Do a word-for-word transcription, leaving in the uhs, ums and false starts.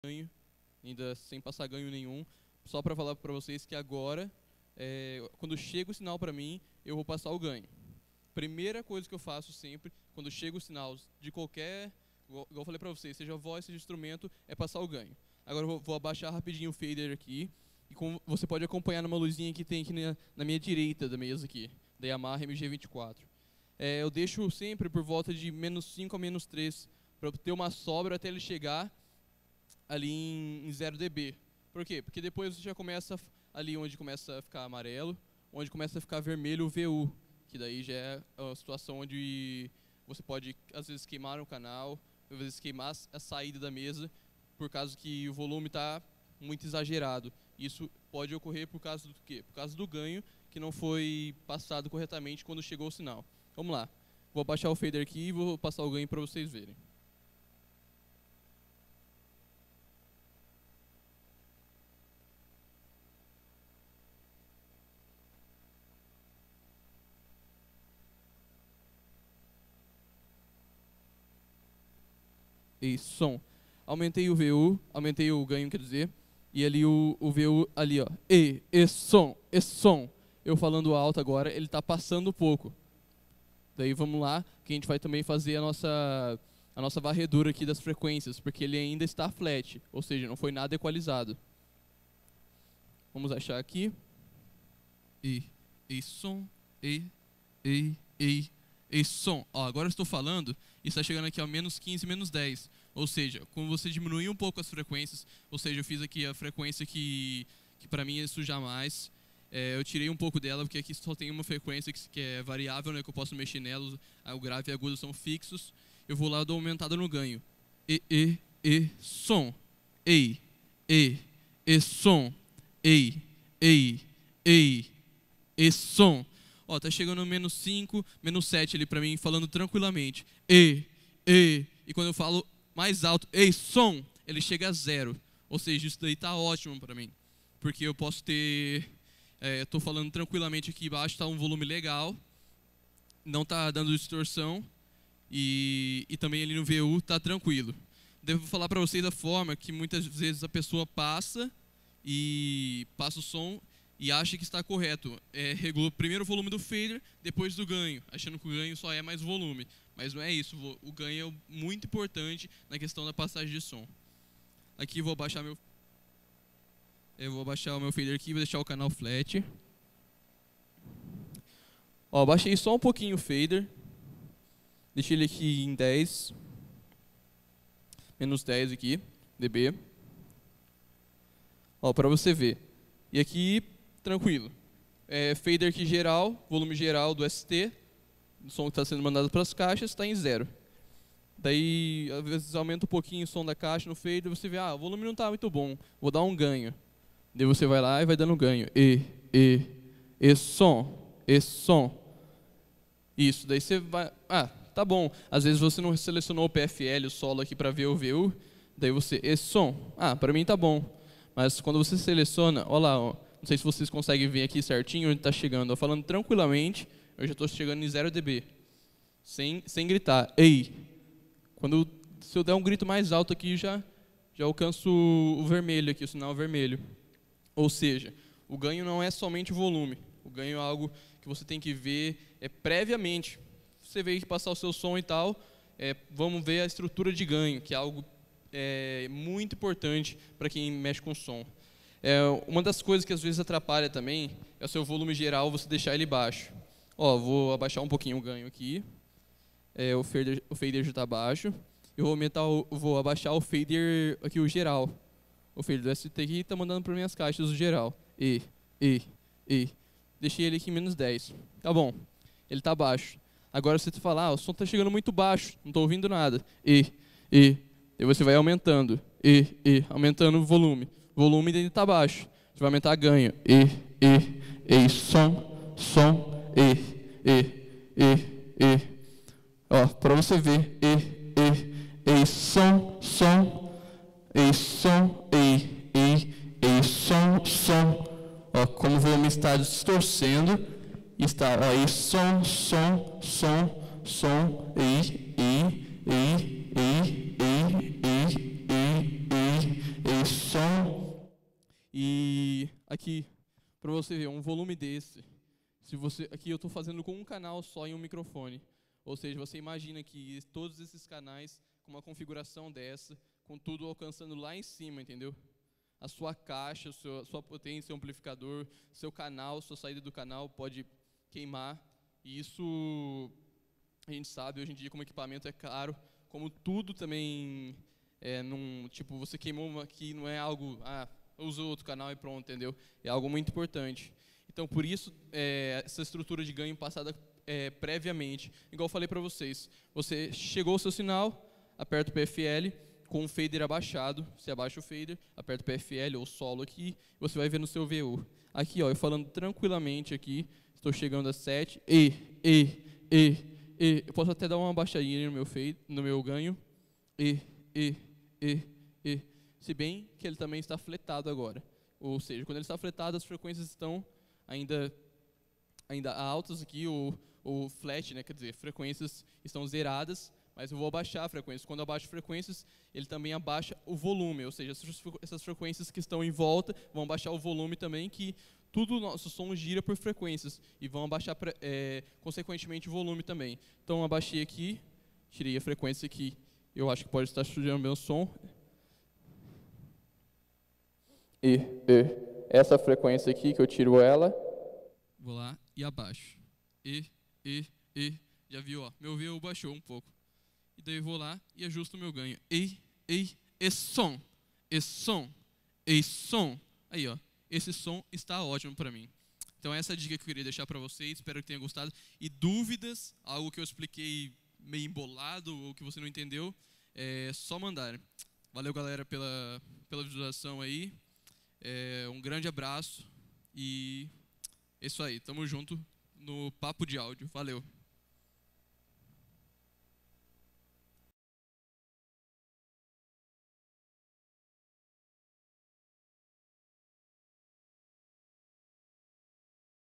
ganho, ainda sem passar ganho nenhum, só para falar para vocês que agora, é, quando chega o sinal para mim, eu vou passar o ganho. Primeira coisa que eu faço sempre, quando chega o sinal de qualquer, igual eu falei para vocês, seja voz, seja instrumento, é passar o ganho. Agora eu vou, vou abaixar rapidinho o fader aqui, e como você pode acompanhar numa luzinha que tem aqui na, na minha direita da mesa aqui, da Yamaha M G vinte e quatro. É, eu deixo sempre por volta de menos cinco a menos três, para ter uma sobra até ele chegar ali em, em zero decibéis. Por quê? Porque depois você já começa ali onde começa a ficar amarelo, onde começa a ficar vermelho o V U, que daí já é a situação onde você pode, às vezes, queimar o canal, às vezes queimar a saída da mesa, por causa que o volume está muito exagerado. Isso pode ocorrer por causa do quê? Por causa do ganho que não foi passado corretamente quando chegou o sinal. Vamos lá. Vou abaixar o fader aqui e vou passar o ganho para vocês verem. E som. Aumentei o V U, aumentei o ganho, quer dizer, e ali o, o V U ali, ó. E, e som, e som. Eu falando alto agora, ele está passando um pouco. Daí vamos lá, que a gente vai também fazer a nossa, a nossa varredura aqui das frequências, porque ele ainda está flat, ou seja, não foi nada equalizado. Vamos achar aqui. E, e som, e, e, e, e som. Ó, agora eu estou falando e está chegando aqui a menos quinze, menos dez. Ou seja, como você diminuir um pouco as frequências, ou seja, eu fiz aqui a frequência que, que para mim isso jamais. É, eu tirei um pouco dela, porque aqui só tem uma frequência que, que é variável, né, que eu posso mexer nela, o grave e agudo são fixos. Eu vou lá e dou aumentada no ganho. E, e, e, som. Ei, e, e, som. Ei, ei, ei, e, som. Ó, tá chegando no menos cinco, menos sete ali pra mim, falando tranquilamente. E, e, e quando eu falo mais alto, ei, som, ele chega a zero. Ou seja, isso daí tá ótimo pra mim. Porque eu posso ter... É, estou falando tranquilamente aqui embaixo, está um volume legal, não está dando distorção e, e também ali no V U está tranquilo. Devo falar para vocês a forma que muitas vezes a pessoa passa e passa o som e acha que está correto. É, regula primeiro o volume do fader, depois do ganho, achando que o ganho só é mais volume. Mas não é isso, o ganho é muito importante na questão da passagem de som. Aqui vou abaixar meu... Eu vou baixar o meu fader aqui e vou deixar o canal flat. Ó, baixei só um pouquinho o fader. Deixei ele aqui em dez. Menos dez aqui, dB. Ó, pra você ver. E aqui, tranquilo. É, fader aqui geral, volume geral do S T. O som que está sendo mandado para as caixas está em zero. Daí, às vezes, aumenta um pouquinho o som da caixa no fader. Você vê, ah, o volume não está muito bom. Vou dar um ganho. Daí você vai lá e vai dando ganho. E, e, e som, e som. Isso, daí você vai... Ah, tá bom. Às vezes você não selecionou o P F L, o solo aqui para ver o V U. Daí você, e som. Ah, para mim tá bom. Mas quando você seleciona, olha lá, ó, não sei se vocês conseguem ver aqui certinho onde está chegando. Ó, falando tranquilamente, eu já estou chegando em zero decibéis. Sem, sem gritar. Ei. Quando, se eu der um grito mais alto aqui, já, já alcanço o vermelho aqui, o sinal vermelho. Ou seja, o ganho não é somente o volume. O ganho é algo que você tem que ver é, previamente. Você veio passar o seu som e tal, é, vamos ver a estrutura de ganho, que é algo é, muito importante para quem mexe com som. É, uma das coisas que às vezes atrapalha também é o seu volume geral, você deixar ele baixo. Ó, vou abaixar um pouquinho o ganho aqui. É, o fader, o fader já está baixo. Eu vou, aumentar o, vou abaixar o fader aqui, o geral. O fader do S T aqui está mandando para minhas caixas o geral. E, e, e. Deixei ele aqui em menos dez. Tá bom. Ele está baixo. Agora você fala, ah, o som está chegando muito baixo. Não estou ouvindo nada. E, e. E você vai aumentando. E, e. Aumentando o volume. O volume dele está baixo. Você vai aumentar ganho. E, e, e. Som, som. E, e, e, e. Ó, para você ver. E, e, e. Som, som. E, som, e, e, e, som, som. Ó, como o volume está distorcendo, está, ó, e, som, som, som, som, e, e, e, e, e, e, e, aqui, para você ver, um volume desse. Se você, aqui eu estou fazendo com um canal só em um microfone. Ou seja, você imagina que todos esses canais com uma configuração dessa, com tudo alcançando lá em cima, entendeu? A sua caixa, a sua, sua potência, seu amplificador, seu canal, sua saída do canal pode queimar. E isso a gente sabe hoje em dia como o equipamento é caro, como tudo também é num, tipo, você queimou uma aqui, não é algo, ah, usa outro canal e pronto, entendeu? É algo muito importante. Então, por isso, é, essa estrutura de ganho passada é, previamente. Igual eu falei para vocês, você chegou ao seu sinal, aperta o P F L, com o fader abaixado, você abaixa o fader, aperta o P F L ou solo aqui, você vai ver no seu V U. Aqui, ó, eu falando tranquilamente aqui, estou chegando a sete, e, e, e, e, eu posso até dar uma baixadinha no meu, fade, no meu ganho, e, e, e, e, se bem que ele também está fletado agora. Ou seja, quando ele está fletado, as frequências estão ainda, ainda altas aqui, o, o flat, né, quer dizer, frequências estão zeradas, mas eu vou abaixar a frequência. Quando eu abaixo frequências, ele também abaixa o volume, ou seja, essas frequências que estão em volta vão abaixar o volume também, que tudo o nosso som gira por frequências, e vão abaixar, é, consequentemente, o volume também. Então, abaixei aqui, tirei a frequência que eu acho que pode estar estudando meu som. E, e essa frequência aqui, que eu tiro ela. Vou lá e abaixo. E, e, e. Já viu, ó, meu V U baixou um pouco. E daí eu vou lá e ajusto o meu ganho. E, e, e som. E som. E som. Aí, ó. Esse som está ótimo para mim. Então essa é a dica que eu queria deixar para vocês. Espero que tenha gostado. E dúvidas, algo que eu expliquei meio embolado ou que você não entendeu, é só mandar. Valeu, galera, pela, pela visualização aí. É, um grande abraço e é isso aí, tamo junto no Papo de Áudio. Valeu!